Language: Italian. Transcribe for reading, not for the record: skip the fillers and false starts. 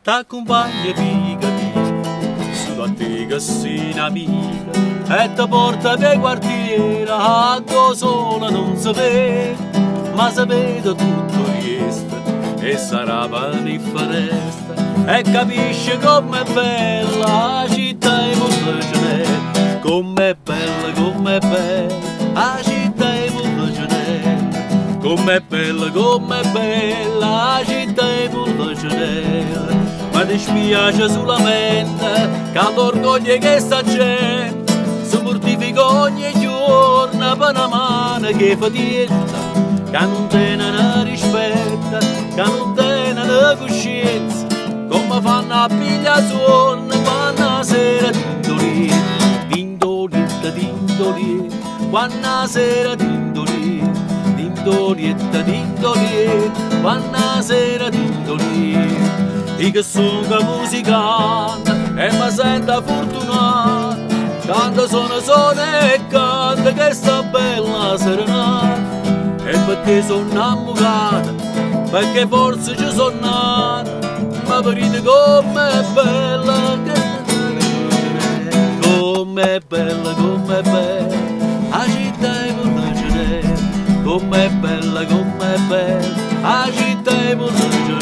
t'accompagna figa figa, su a te che sei un'amica, e ti porta per quartiere, a tua sola non si vede, ma si vede tutto il resto, e sarà panifferesta, e capisce com'è bella la città e molto genere, com'è bella, la città e molto genere, com'è bella la città e molto genere, ma ti spiace solamente che l'orgoglio che sta gente si mortifica ogni giorno per una mano che fatietta, che non tiene né rispetto, che non tiene né coscienza, come fanno a pigliare sonno quando la sera tindolietta, tindolietta, tindolietta, quando la sera tindolietta, tindolietta, tindolietta, quando la sera tindolietta. Io che sono musicante e mi sento fortunato, quando sono e canto che sta bella serenata, e perché sono innamorata, perché forse ci sono nata, ma vedete com'è bella, com'è bella, la città è molto genere, com'è bella, la città è molto genere.